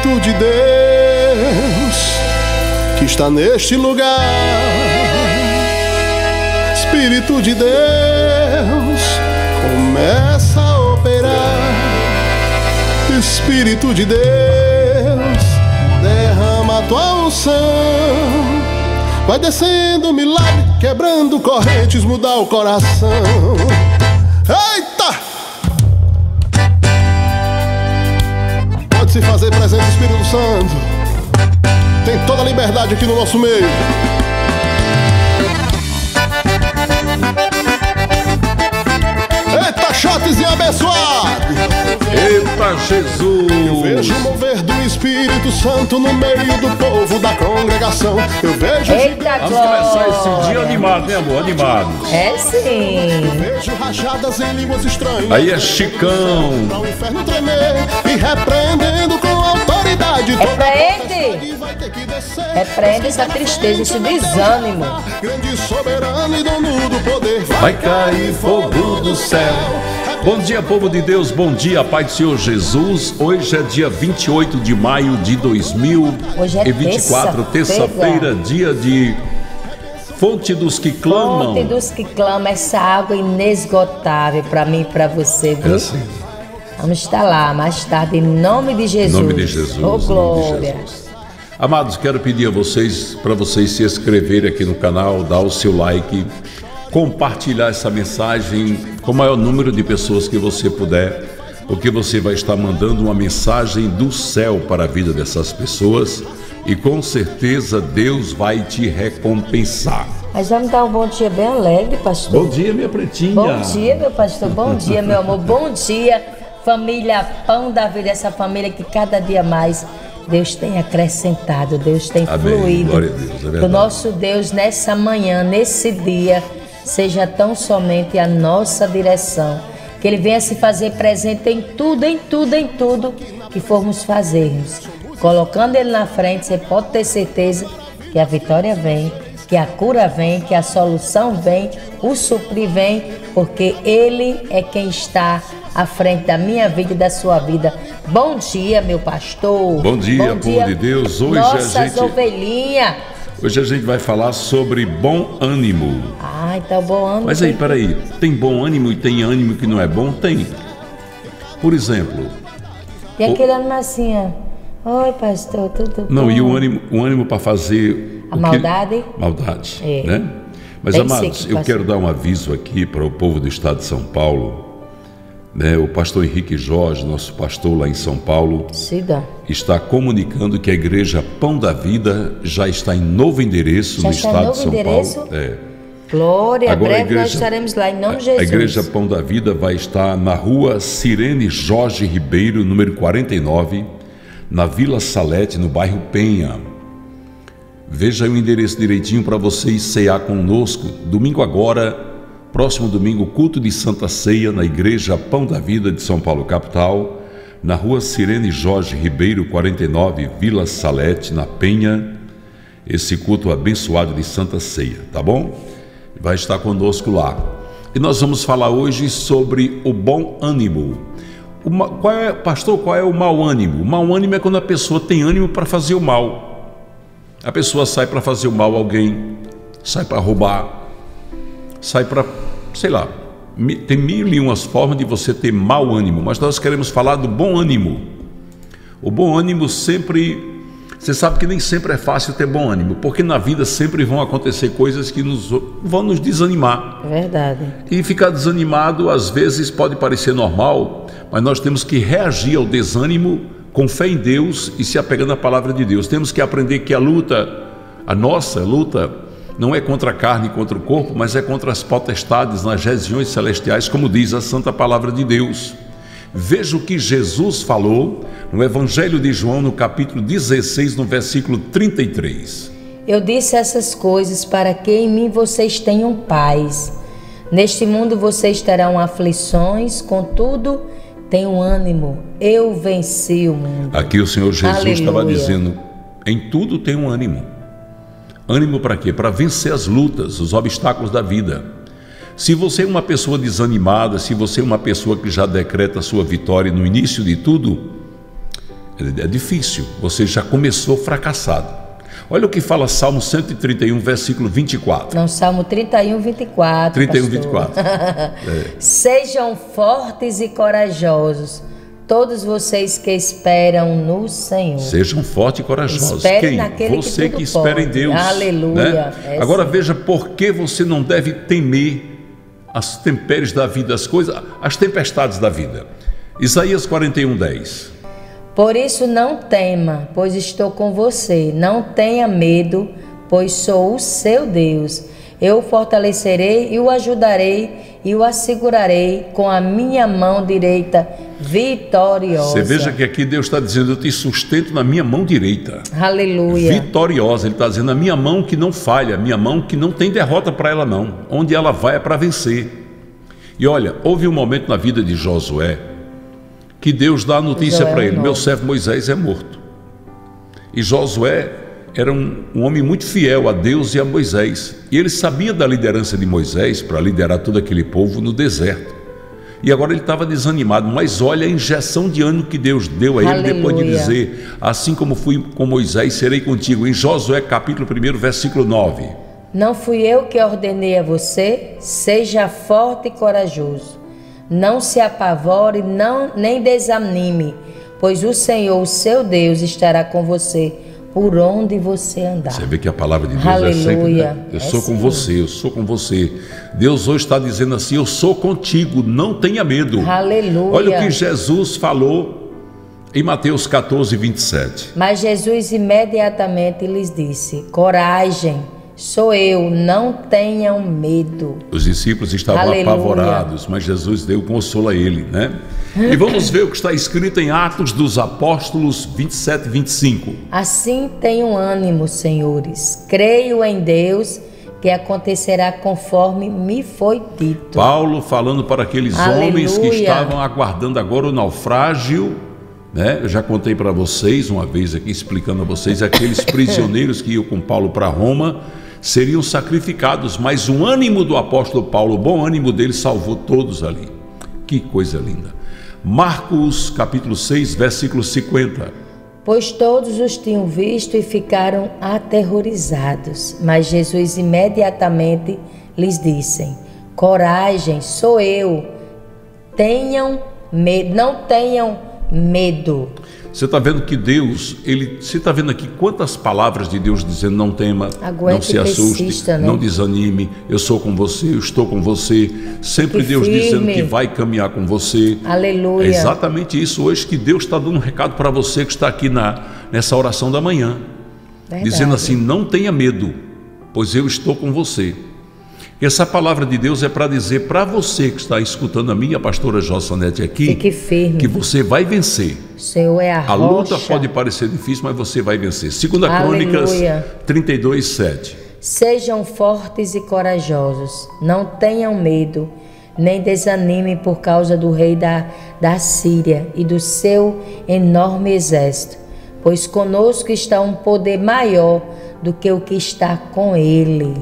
Espírito de Deus que está neste lugar. Espírito de Deus, começa a operar. Espírito de Deus, derrama a tua unção. Vai descendo o milagre, quebrando correntes, mudar o coração. Eita! Pode se fazer presente, Espírito Santo. Tem toda a liberdade aqui no nosso meio. Eita, chatezinho abençoado! Eita, Jesus! Eu vejo o mover do Espírito Santo no meio do povo da congregação. Eu vejo... Eita, Vamos começar esse dia animado, né, amor? Animados. É sim. Eu vejo rajadas em línguas estranhas. Aí é Chicão. Pra o inferno tremer e repreendendo com autoridade. Repreende! Vai ter que descer. Repreende essa tristeza, esse desânimo. Grande soberano e dono do poder. Vai cair fogo do céu. Bom dia, povo de Deus, bom dia, Pai do Senhor Jesus. Hoje é dia 28 de maio de 2024, terça-feira, dia de Fonte dos que Clamam. Fonte dos que clamam, essa água inesgotável para mim e para você, viu? É assim. Vamos estar lá mais tarde, em nome de Jesus. Em nome de Jesus. Oh, glória. Em nome de Jesus. Amados, quero pedir a vocês, para vocês se inscreverem aqui no canal, dar o seu like, compartilhar essa mensagem com o maior número de pessoas que você puder, porque você vai estar mandando uma mensagem do céu para a vida dessas pessoas e com certeza Deus vai te recompensar. Mas vamos dar um bom dia bem alegre, pastor. Bom dia, minha pretinha. Bom dia, meu pastor. Bom dia, meu amor. Bom dia, família Pão da Vida, essa família que cada dia mais Deus tem acrescentado, Deus tem Amém. fluído. Glória a Deus, é verdade. O nosso Deus nessa manhã, nesse dia, seja tão somente a nossa direção, que Ele venha se fazer presente em tudo, em tudo, em tudo que formos fazermos. Colocando Ele na frente, você pode ter certeza que a vitória vem, que a cura vem, que a solução vem, o suprir vem, porque Ele é quem está à frente da minha vida e da sua vida. Bom dia, meu pastor. Bom dia, povo de Deus. Hoje nossas ovelhinhas. Hoje a gente vai falar sobre bom ânimo. Ah, então bom ânimo. Mas aí, peraí, tem bom ânimo e tem ânimo que não é bom? Tem. Por exemplo... E aquele ânimo assim, ó. Oi, pastor, tudo bom? Não, e o ânimo para fazer... A maldade? Maldade, é. Né? Mas, Bem amados, seco, eu quero dar um aviso aqui para o povo do estado de São Paulo. Né? O pastor Henrique Jorge, nosso pastor lá em São Paulo, Siga. está comunicando que a igreja Pão da Vida já está em novo endereço Já no está em estado novo de São endereço? Paulo. É. Glória, Agora, breve nós estaremos lá, em nome de Jesus. A igreja Pão da Vida vai estar na rua Cirene Jorge Ribeiro, número 49, na Vila Salete, no bairro Penha. Veja aí o endereço direitinho para vocês cear conosco. Domingo agora, próximo domingo, culto de Santa Ceia na igreja Pão da Vida de São Paulo, capital, na rua Cirene Jorge Ribeiro, 49, Vila Salete, na Penha. Esse culto abençoado de Santa Ceia, tá bom? Vai estar conosco lá. E nós vamos falar hoje sobre o bom ânimo. Pastor, qual é o mau ânimo? O mau ânimo é quando a pessoa tem ânimo para fazer o mal. A pessoa sai para fazer o mal a alguém, sai para roubar, sai para, sei lá, tem mil e umas formas de você ter mau ânimo, mas nós queremos falar do bom ânimo. O bom ânimo sempre... Você sabe que nem sempre é fácil ter bom ânimo, porque na vida sempre vão acontecer coisas que vão nos desanimar. Verdade. E ficar desanimado às vezes pode parecer normal, mas nós temos que reagir ao desânimo com fé em Deus e se apegando à palavra de Deus. Temos que aprender que a nossa luta, não é contra a carne e contra o corpo, mas é contra as potestades nas regiões celestiais, como diz a santa palavra de Deus. Veja o que Jesus falou no Evangelho de João, no capítulo 16, no versículo 33. Eu disse essas coisas para que em mim vocês tenham paz. Neste mundo vocês terão aflições, contudo, tenham ânimo. Eu venci o mundo. Aqui o Senhor Jesus Aleluia. Estava dizendo, em tudo tem um ânimo. Ânimo para quê? Para vencer as lutas, os obstáculos da vida. Se você é uma pessoa desanimada, se você é uma pessoa que já decreta a sua vitória no início de tudo, É difícil, você já começou fracassado. Olha o que fala Salmo 131, versículo 24. Não, Salmo 31, 24. 31, pastor. 24. Sejam fortes e corajosos, todos vocês que esperam no Senhor. Sejam fortes e corajosos. Espere Quem? naquele Você que que tudo espera pode. em Deus. Aleluia. Né? Agora veja por que você não deve temer as intempéries da vida, as tempestades da vida. Isaías 41, 10. Por isso não tema, pois estou com você. Não tenha medo, pois sou o seu Deus. Eu o fortalecerei e o ajudarei e o assegurarei com a minha mão direita vitoriosa. Você veja que aqui Deus está dizendo: eu te sustento na minha mão direita. Aleluia. Vitoriosa. Ele está dizendo: a minha mão que não falha, a minha mão que não tem derrota para ela não. Onde ela vai é para vencer. E olha, houve um momento na vida de Josué que Deus dá a notícia para ele: meu servo Moisés é morto. E Josué era um homem muito fiel a Deus e a Moisés. E ele sabia da liderança de Moisés para liderar todo aquele povo no deserto. E agora ele estava desanimado, mas olha a injeção de ânimo que Deus deu a ele. Aleluia. Depois de dizer: assim como fui com Moisés, serei contigo. Em Josué capítulo 1, versículo 9. Não fui eu que ordenei a você? Seja forte e corajoso. Não se apavore, nem desanime, pois o Senhor, o seu Deus, estará com você por onde você andar. Você vê que a palavra de Deus Aleluia. É sempre, né? Eu sou com você, eu sou com você. Deus hoje está dizendo assim: eu sou contigo, não tenha medo. Aleluia. Olha o que Jesus falou em Mateus 14, 27. Mas Jesus imediatamente lhes disse: coragem, sou eu, não tenham medo. Os discípulos estavam Aleluia. Apavorados, mas Jesus deu consolo a ele, né? E vamos ver o que está escrito em Atos dos Apóstolos 27 e 25. Assim tenham ânimo, senhores. Creio em Deus, que acontecerá conforme me foi dito. Paulo falando para aqueles Aleluia. Homens que estavam aguardando agora o naufrágio, né? Eu já contei para vocês uma vez aqui, explicando a vocês, aqueles prisioneiros que iam com Paulo para Roma seriam sacrificados, mas o ânimo do apóstolo Paulo, o bom ânimo dele, salvou todos ali. Que coisa linda. Marcos capítulo 6, versículo 50. Pois todos os tinham visto e ficaram aterrorizados. Mas Jesus imediatamente lhes disse: coragem, sou eu. Tenham medo, não tenham medo. Você está vendo que Deus, você está vendo aqui quantas palavras de Deus dizendo: não tema, aguente, não se assuste, persista, né? Não desanime, eu sou com você, eu estou com você. Sempre que Deus firme. Dizendo que vai caminhar com você. Aleluia. É exatamente isso hoje que Deus está dando um recado para você que está aqui nessa oração da manhã. Verdade. Dizendo assim: não tenha medo, pois eu estou com você. Essa palavra de Deus é para dizer para você que está escutando a minha pastora Jossanete aqui, fique firme, que você vai vencer. O Senhor é a luta rocha. pode parecer difícil, mas você vai vencer. Segunda Crônicas 32, 7. Sejam fortes e corajosos, não tenham medo, nem desanimem por causa do rei da Síria e do seu enorme exército, pois conosco está um poder maior do que o que está com ele.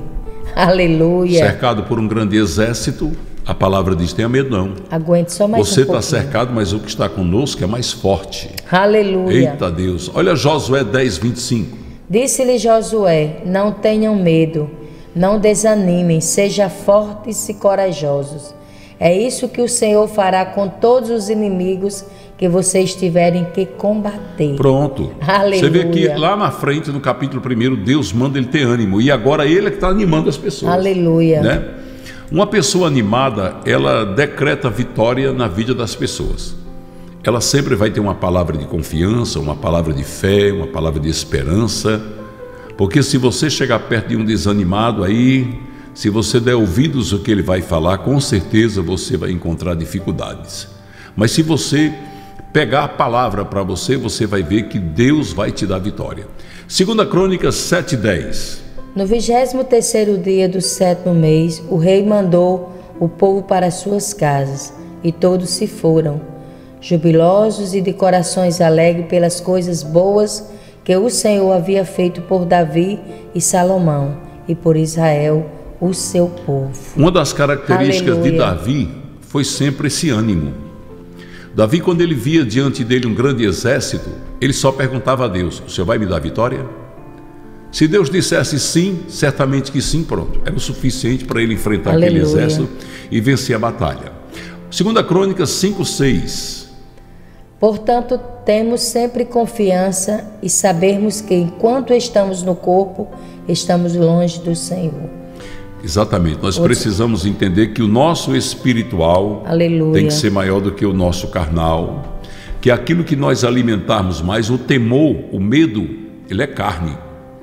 Aleluia. Cercado por um grande exército, a palavra diz: tenha medo não. Aguente só mais Você um pouquinho. Você está cercado, mas o que está conosco é mais forte. Aleluia. Eita Deus. Olha Josué 10, 25. Disse-lhe Josué: não tenham medo, não desanimem, sejam fortes e corajosos. É isso que o Senhor fará com todos os inimigos que vocês tiverem que combater. Pronto. Aleluia. Você vê que lá na frente, no capítulo 1, Deus manda ele ter ânimo. E agora ele é que está animando as pessoas. Aleluia. Né? Uma pessoa animada, ela decreta vitória na vida das pessoas. Ela sempre vai ter uma palavra de confiança, uma palavra de fé, uma palavra de esperança. Porque se você chegar perto de um desanimado aí, se você der ouvidos ao que ele vai falar, com certeza você vai encontrar dificuldades. Mas se você pegar a palavra para você, você vai ver que Deus vai te dar vitória. Segunda Crônicas 7:10. No 23º dia do 7º mês, o rei mandou o povo para suas casas, e todos se foram, jubilosos e de corações alegres pelas coisas boas que o Senhor havia feito por Davi e Salomão, e por Israel, o seu povo. Uma das características Aleluia. de Davi foi sempre esse ânimo. Davi, quando ele via diante dele um grande exército, ele só perguntava a Deus: o Senhor vai me dar vitória? Se Deus dissesse sim, certamente que sim, pronto. Era o suficiente para ele enfrentar aquele exército e vencer a batalha. 2 Crônicas 5:6. Portanto, temos sempre confiança e sabermos que enquanto estamos no corpo, estamos longe do Senhor. Exatamente, nós precisamos entender que o nosso espiritual tem que ser maior do que o nosso carnal, que aquilo que nós alimentarmos mais, o temor, o medo, ele é carne,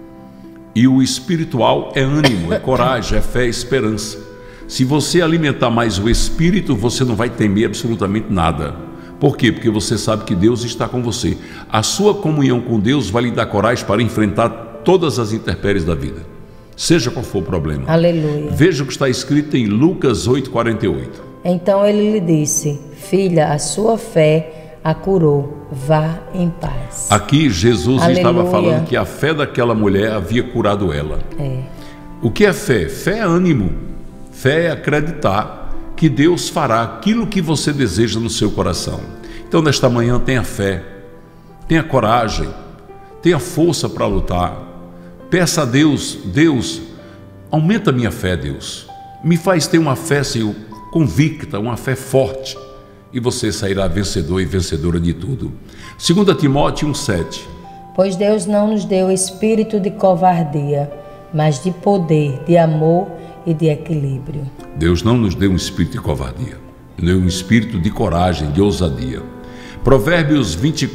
e o espiritual é ânimo, é coragem, é fé, é esperança. Se você alimentar mais o espírito, você não vai temer absolutamente nada. Por quê? Porque você sabe que Deus está com você. A sua comunhão com Deus vai lhe dar coragem para enfrentar todas as intempéries da vida, seja qual for o problema. Aleluia. Veja o que está escrito em Lucas 8:48. Então ele lhe disse: filha, a sua fé a curou, vá em paz. Aqui Jesus estava falando que a fé daquela mulher havia curado ela. O que é fé? Fé é ânimo. Fé é acreditar que Deus fará aquilo que você deseja no seu coração. Então nesta manhã tenha fé, tenha coragem, tenha força para lutar. Peça a Deus: Deus, aumenta a minha fé, Deus. Me faz ter uma fé, Senhor, convicta, uma fé forte. E você sairá vencedor e vencedora de tudo. 2 Timóteo 1:7. Pois Deus não nos deu espírito de covardia, mas de poder, de amor e de equilíbrio. Deus não nos deu um espírito de covardia, deu um espírito de coragem, de ousadia. Provérbios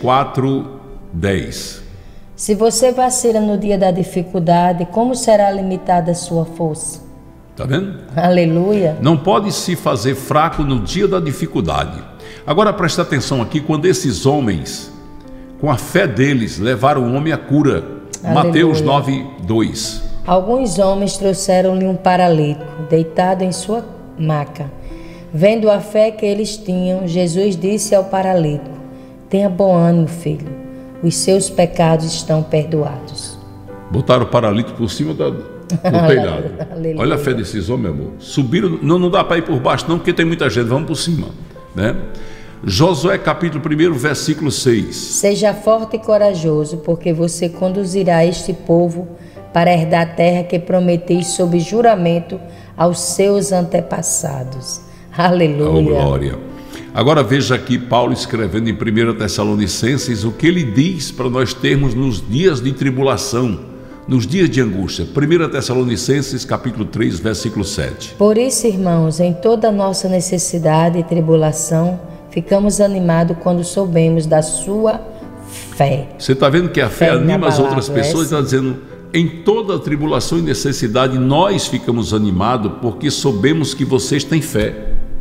24:10. Se você vacila no dia da dificuldade, como será limitada a sua força? Está vendo? Aleluia. Não pode se fazer fraco no dia da dificuldade. Agora presta atenção aqui, quando esses homens, com a fé deles, levaram o homem à cura. Aleluia. Mateus 9:2. Alguns homens trouxeram-lhe um paralítico, deitado em sua maca. Vendo a fé que eles tinham, Jesus disse ao paralítico: tenha bom ânimo, filho, os seus pecados estão perdoados. Botaram o paralítico por cima do telhado. Olha a fé desses homens, meu amor. Subiram, não dá para ir por baixo não, porque tem muita gente, vamos por cima, né? Josué capítulo 1, versículo 6. Seja forte e corajoso, porque você conduzirá este povo para herdar a terra que prometi sob juramento aos seus antepassados. Aleluia. Oh, glória. Agora veja aqui Paulo escrevendo em 1 Tessalonicenses o que ele diz para nós termos nos dias de tribulação, nos dias de angústia. 1 Tessalonicenses capítulo 3, versículo 7. Por isso, irmãos, em toda a nossa necessidade e tribulação, ficamos animados quando soubemos da sua fé. Você está vendo que a fé anima as outras pessoas, está dizendo: em toda tribulação e necessidade, nós ficamos animados porque soubemos que vocês têm fé,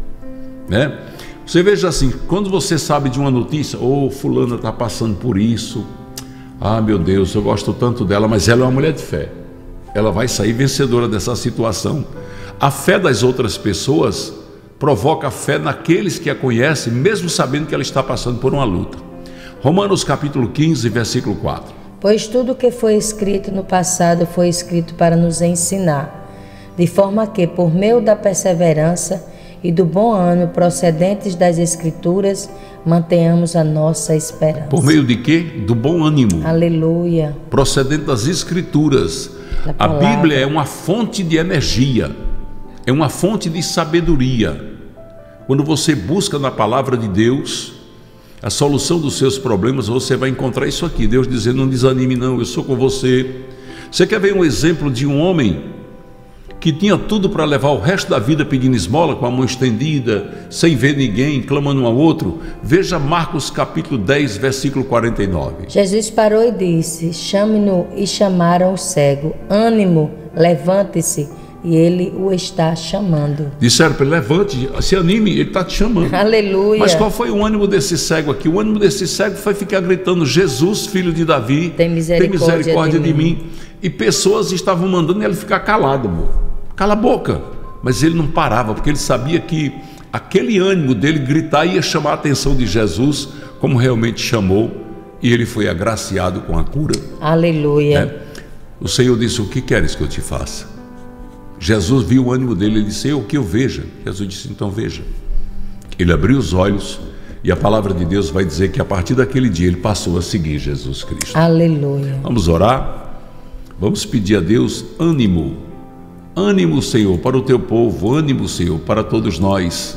né? Você veja assim, quando você sabe de uma notícia: fulana está passando por isso, meu Deus, eu gosto tanto dela, mas ela é uma mulher de fé, ela vai sair vencedora dessa situação. A fé das outras pessoas provoca fé naqueles que a conhecem, mesmo sabendo que ela está passando por uma luta. Romanos capítulo 15, versículo 4. Pois tudo que foi escrito no passado foi escrito para nos ensinar, de forma que, por meio da perseverança e do bom ânimo procedentes das Escrituras, mantenhamos a nossa esperança. Por meio de quê? Do bom ânimo. Aleluia. Procedente das Escrituras. A Bíblia é uma fonte de energia, é uma fonte de sabedoria. Quando você busca na palavra de Deus a solução dos seus problemas, você vai encontrar isso aqui. Deus dizendo: não desanime não, eu sou com você. Você quer ver um exemplo de um homem que tinha tudo para levar o resto da vida pedindo esmola, com a mão estendida, sem ver ninguém, clamando um ao outro? Veja Marcos capítulo 10, versículo 49. Jesus parou e disse: chame-no. E chamaram o cego: ânimo, levante-se, e ele o está chamando. Disseram para ele: levante, se anime, ele está te chamando. Aleluia. Mas qual foi o ânimo desse cego aqui? O ânimo desse cego foi ficar gritando: Jesus, filho de Davi, tem misericórdia de mim. E pessoas estavam mandando ele ficar calado, amor. Cala a boca. Mas ele não parava, porque ele sabia que aquele ânimo dele gritar ia chamar a atenção de Jesus, como realmente chamou, e ele foi agraciado com a cura. Aleluia. O Senhor disse: o que queres que eu te faça? Jesus viu o ânimo dele, ele disse: o que eu veja. Jesus disse: então veja. Ele abriu os olhos E a palavra de Deus vai dizer que a partir daquele dia ele passou a seguir Jesus Cristo. Aleluia. Vamos orar? Vamos pedir a Deus ânimo. Ânimo, Senhor, para o teu povo. Ânimo, Senhor, para todos nós.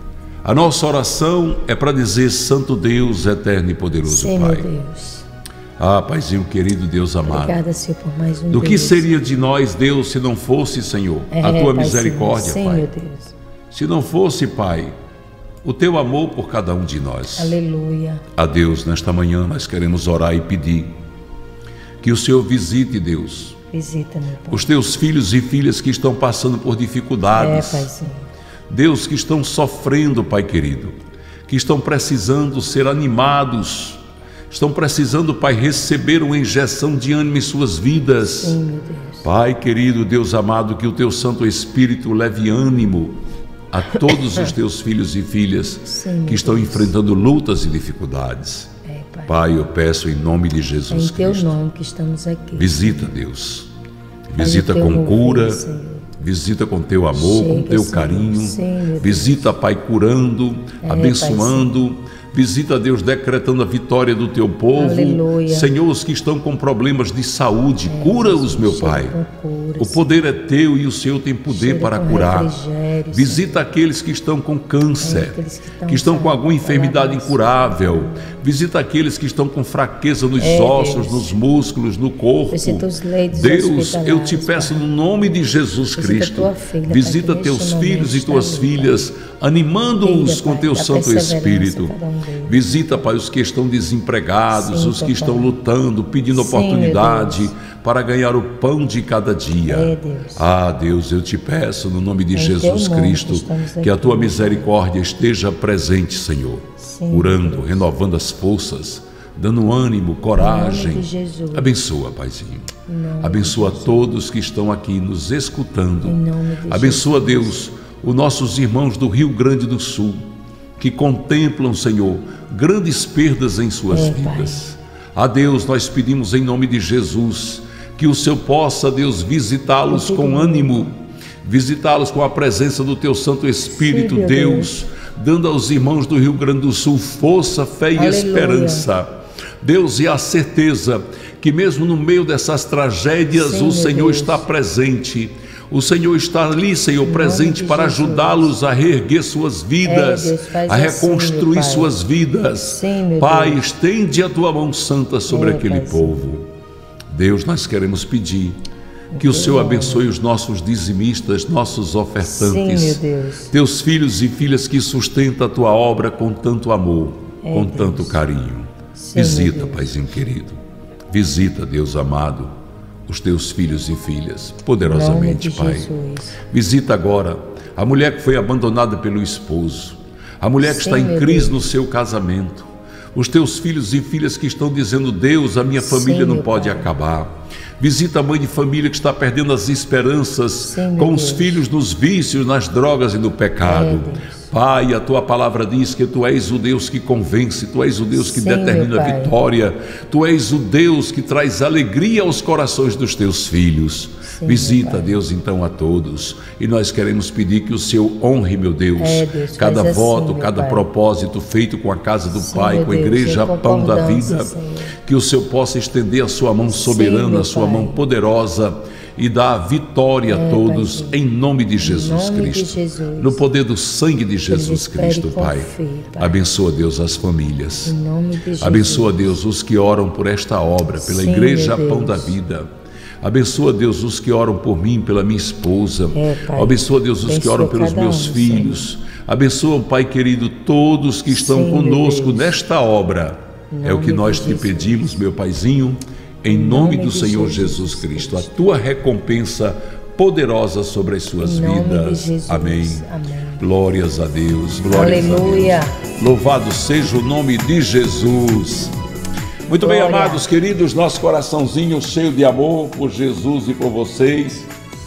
A nossa oração é para dizer: Santo Deus, eterno e poderoso Sim, Pai. meu Deus. Ah, Paizinho querido, Deus amado. Obrigada, Senhor, por mais um Do dia. que seria de nós, Deus, se não fosse, Senhor, a tua misericórdia, Sim, Pai? meu Deus. Se não fosse, Pai, o teu amor por cada um de nós. Aleluia. A Deus, nesta manhã nós queremos orar e pedir que o Senhor visite, Deus, Visita, meu Pai. os teus filhos e filhas que estão passando por dificuldades. Paizinho. Deus, que estão sofrendo, Pai querido, que estão precisando ser animados, estão precisando, Pai, receber uma injeção de ânimo em suas vidas. Sim, meu Deus. Pai querido, Deus amado, que o teu Santo Espírito leve ânimo a todos os teus filhos e filhas Sim, que estão enfrentando lutas e dificuldades. Pai. Pai, eu peço em nome de Jesus Em teu Cristo. nome que estamos aqui. Visita, Deus. Visita teu com mover, cura. Senhor. Visita com teu amor, com Chega, teu Senhor. carinho. Sim, meu Deus. Visita, Pai, curando, abençoando. Visita, Deus, decretando a vitória do teu povo. Aleluia. Senhor, os que estão com problemas de saúde, cura-os, meu Chega Pai. com cura, O poder é teu e o Senhor tem poder Chega para com curar. refrigério, Visita aqueles que estão com câncer, aqueles que estão com alguma enfermidade Senhor. incurável. Visita aqueles que estão com fraqueza nos É, ossos, Deus. nos músculos, no corpo. Visita os leitos Deus, eu hospitalares, te peço Pai. no nome de Jesus Visita Cristo. tua filha, Pai, Visita que teus neste filhos e momento tuas está ali, filhas, animando-os Cuida, com Pai, teu dá Santo perseverança Espírito. a cada um deles. Visita, Pai, os que estão desempregados, Sim, os que Pai. estão lutando, pedindo Sim, oportunidade meu Deus. para ganhar o pão de cada dia. É, Deus. Ah, Deus, eu te peço no nome de Em Jesus teu nome Cristo, que estamos que a aqui, tua Pai. misericórdia esteja presente, Senhor, Sim, curando, Deus. renovando as forças, dando ânimo, coragem. Em nome de Jesus. Abençoa, Paizinho. Em nome Abençoa de Jesus. todos que estão aqui nos escutando. Em nome de Abençoa, Jesus. Deus, os nossos irmãos do Rio Grande do Sul, que contemplam, Senhor, grandes perdas em suas É, vidas. A Deus, nós pedimos em nome de Jesus que o Senhor possa, Deus, visitá-los com ânimo, visitá-los com a presença do teu Santo Espírito, Sim, meu Deus, dando aos irmãos do Rio Grande do Sul força, fé e Aleluia. esperança. Deus, e a certeza que mesmo no meio dessas tragédias, Sim, o meu Senhor Deus. está presente. O Senhor está ali, Senhor, Em presente nome de para Jesus. ajudá-los a reerguer suas vidas, É, Deus, faz a assim, reconstruir meu Pai. suas vidas. Sim, meu Pai, Deus. estende a tua mão santa sobre É, aquele Paizinho. povo. Deus, nós queremos pedir que o Senhor abençoe os nossos dizimistas, nossos ofertantes, Sim, meu Deus. teus filhos e filhas que sustentam a tua obra com tanto amor, com Deus. tanto carinho. Sim, Visita, meu Deus. Paizinho querido. Visita, Deus amado, os teus filhos e filhas, Em nome poderosamente, de Pai. Jesus. Visita agora a mulher que foi abandonada pelo esposo, a mulher que Sim, está em meu crise Deus. no seu casamento, os teus filhos e filhas que estão dizendo: Deus, a minha Sim, família não meu pode Pai. acabar. Visita a mãe de família que está perdendo as esperanças Sim, meu com os Deus. filhos nos vícios, nas drogas e no pecado. É, Deus. Pai, a tua palavra diz que tu és o Deus que convence, tu és o Deus que Sim, determina meu a Pai. vitória, tu és o Deus que traz alegria aos corações dos teus filhos. Sim, Visita, meu Pai. Deus, então a todos, e nós queremos pedir que o Senhor honre, meu Deus, É, Deus, cada faz assim, voto, meu cada Pai. propósito feito com a casa do Sim, Pai, meu com a Deus, igreja em Pão da concordância, Vida, Senhor. que o Senhor possa estender a sua mão soberana, meu a sua Pai. mão poderosa e dar vitória a todos, Paizinho. em nome de Jesus nome de Cristo, Jesus. no poder do sangue de Jesus espere Cristo, e Pai. confie, Pai. Abençoa, Deus, as famílias. Em nome de Jesus. Abençoa, Deus, os que oram por esta obra, pela Sim, Igreja meu Pão Deus. da Vida. Abençoa, Deus, os que oram por mim, pela minha esposa. É, Pai. Abençoa, Deus, os que Abençoa oram pelos cada meus um, filhos. Abençoa, Pai querido, todos que estão Sim, meu conosco Deus. nesta obra. Em É o que nome nós de te Jesus. pedimos, meu Paizinho, em nome nome do de Senhor Jesus Jesus Cristo. A tua recompensa poderosa sobre as suas Em nome de vidas. Jesus. Amém. Amém. Glórias a Deus. Glórias Aleluia. a Deus. Louvado seja o nome de Jesus. Muito bem, Glória. amados queridos, nosso coraçãozinho cheio de amor por Jesus e por vocês.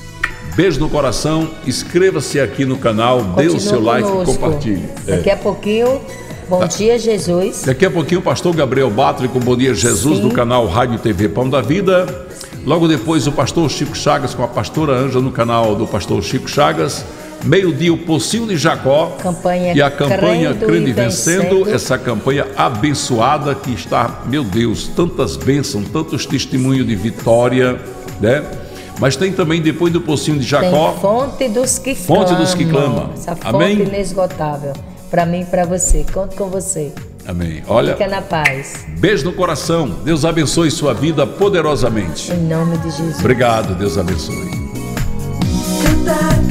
Beijo no coração, inscreva-se aqui no canal, dê o Continua seu like e conosco. compartilhe. Daqui a pouquinho, bom dia, Jesus. Daqui a pouquinho o pastor Gabriel Batri com Bom Dia Jesus Sim. no canal Rádio e TV Pão da Vida. Logo depois o pastor Chico Chagas com a pastora Ângela no canal do pastor Chico Chagas. Meio-dia, o Pocinho de Jacó. Campanha e a campanha Crendo e Vencendo, essa campanha abençoada que está, meu Deus, tantas bênçãos, tantos testemunhos de vitória, né? Mas tem também, depois do Pocinho de Jacó, tem Fonte dos que Fonte clamam. dos que clamam. Essa fonte Amém? inesgotável. Para mim e para você. Conto com você. Amém. Olha, fica na paz. Beijo no coração. Deus abençoe sua vida poderosamente. Em nome de Jesus. Obrigado. Deus abençoe.